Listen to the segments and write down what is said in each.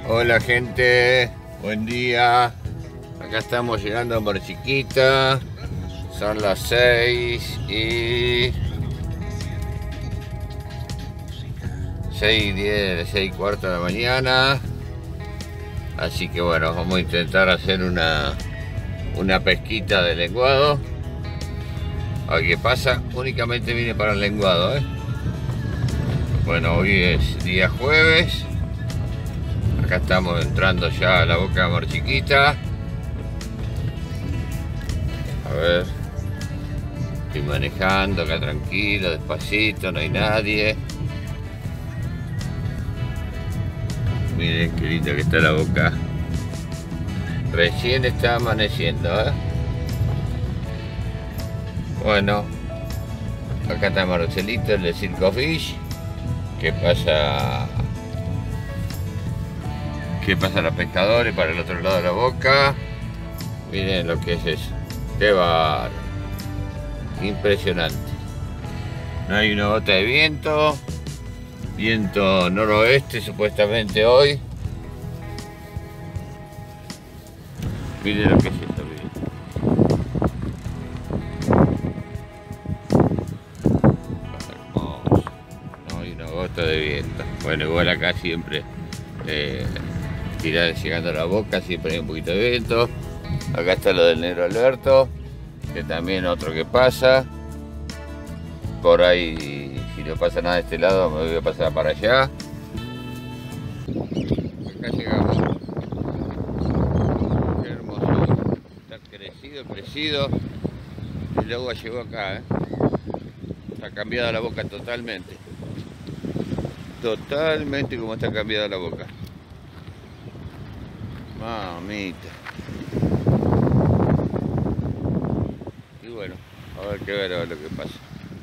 Hola gente, buen día. Acá estamos llegando a Mar Chiquita. Son las 6 y 6:10, 6:15 de la mañana. Así que bueno, vamos a intentar hacer una pesquita de lenguado. A ver qué pasa, únicamente vine para el lenguado, Bueno, hoy es día jueves. Acá estamos entrando ya a la boca de Mar Chiquita. A ver, estoy manejando acá tranquilo, despacito, no hay nadie. Miren qué linda que está la boca. Recién está amaneciendo, Bueno, acá está Marcelito, el de Circo Fish. ¿Qué pasa? ¿Qué pasa a los pescadores para el otro lado de la boca? Miren lo que es eso. ¡Qué bárbaro! Impresionante. No hay una gota de viento. Viento noroeste supuestamente hoy. Miren lo que es esto, miren. Hermoso. No hay una gota de viento. Bueno, igual acá siempre llegando a la boca siempre hay un poquito de viento. Acá está lo del negro Alberto, que también otro que pasa. Por ahí, si no pasa nada de este lado, me voy a pasar para allá. Acá llegamos. Qué hermoso. Está crecido. El agua llegó acá, Está cambiada la boca totalmente. Totalmente como está cambiada la boca. Mamita. Y bueno, a ver lo que pasa.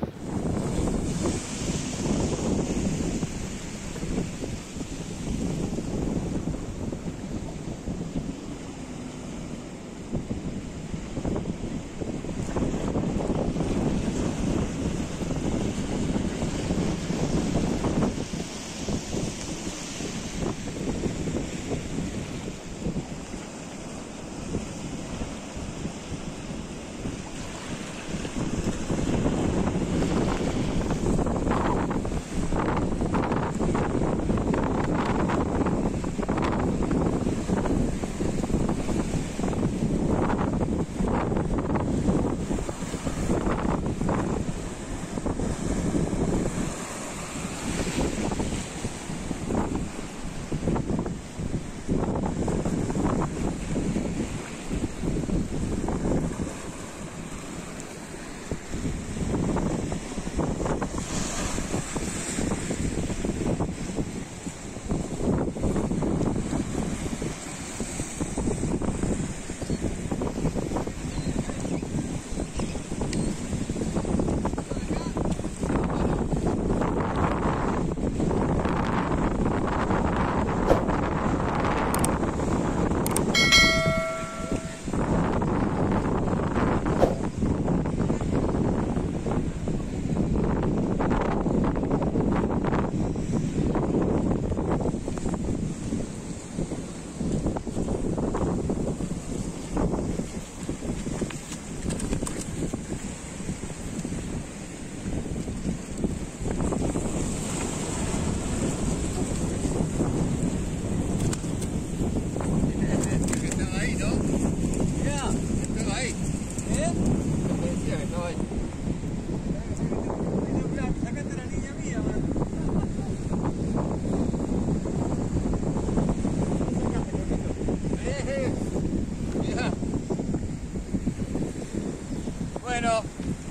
Bueno,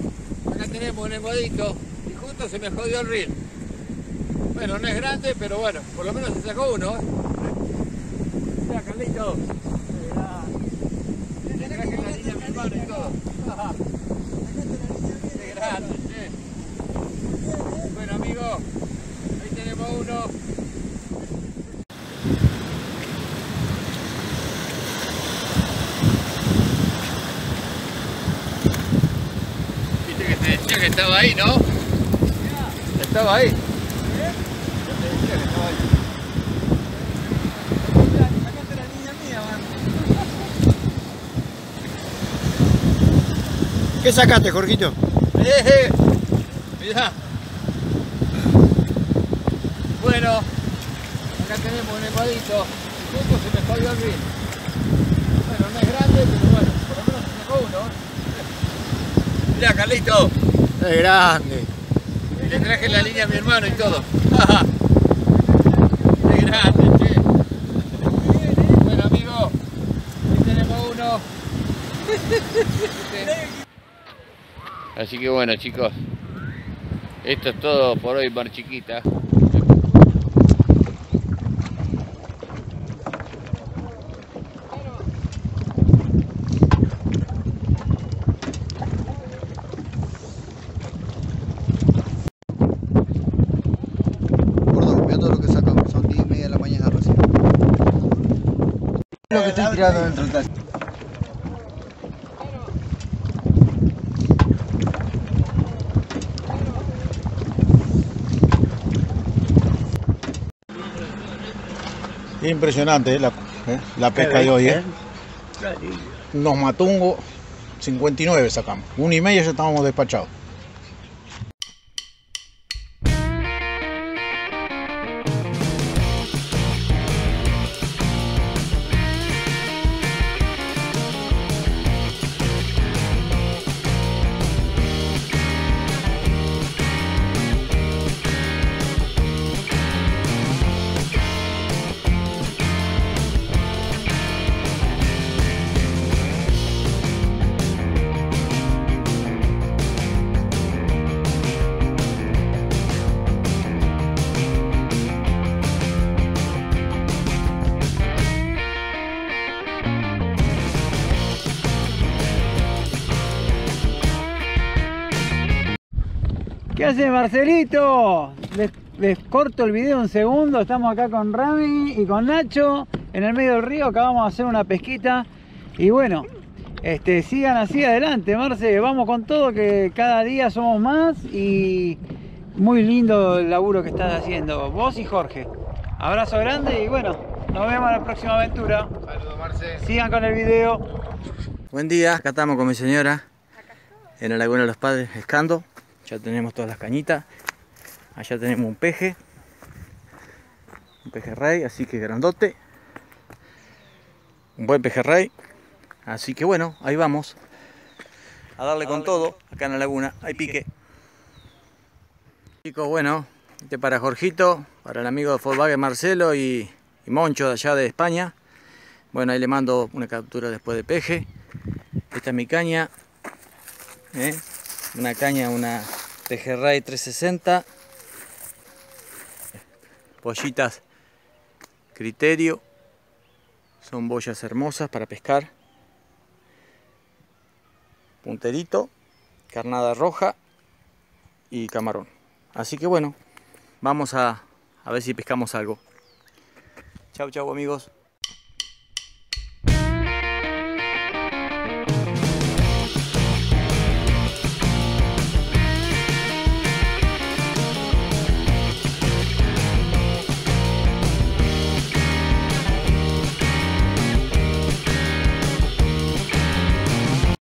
acá tenemos un lenguadito y justo se me jodió el reel. Bueno, no es grande, pero bueno, por lo menos se sacó uno, Mira, Carlito. Le traje la niña a mi hermano y todo. Qué grande, Bueno, amigo, ahí tenemos uno. Que estaba ahí, ¿no? Estaba ahí. Yo te decía que estaba ahí. ¿Qué sacaste, Jorgito? Mirá. Bueno, acá tenemos un lenguadito. Justo se me jodió el rin. Bueno, no es grande, pero bueno, por lo menos se sacó uno. Mirá, Carlito. Es grande. Le traje la línea a mi hermano y todo. Es grande, che. Bueno, amigo, aquí tenemos uno. Así que bueno, chicos, esto es todo por hoy, Mar Chiquita. Viendo lo que sacamos, son 10:30 de la mañana recién. Lo que estoy tirando dentro del tacho. Impresionante la pesca de hoy. Unos matungos, 59 sacamos. 1:30 ya estábamos despachados. ¿Qué hace Marcelito? Les corto el video un segundo. Estamos acá con Rami y con Nacho en el medio del río. Acabamos de hacer una pesquita. Y bueno, sigan así adelante, Marce. Vamos con todo, que cada día somos más. Y muy lindo el laburo que estás haciendo, vos y Jorge. Abrazo grande y bueno, nos vemos en la próxima aventura. Saludos, Marce. Sigan con el video. Buen día, acá estamos con mi señora en la Laguna de los Padres pescando. Ya tenemos todas las cañitas. Allá tenemos un peje rey, así que grandote. Un buen pejerrey. Así que bueno, ahí vamos a darle con todo. Acá en la laguna hay pique. Chicos, bueno, este para Jorgito, para el amigo de Volkswagen Marcelo y Moncho de allá de España. Bueno, ahí le mando una captura después de peje. Esta es mi caña. Una caña, una pejerrey 360. Bollitas Criterio. Son boyas hermosas para pescar. Punterito, carnada roja y camarón. Así que bueno, vamos a ver si pescamos algo. Chau, chau amigos.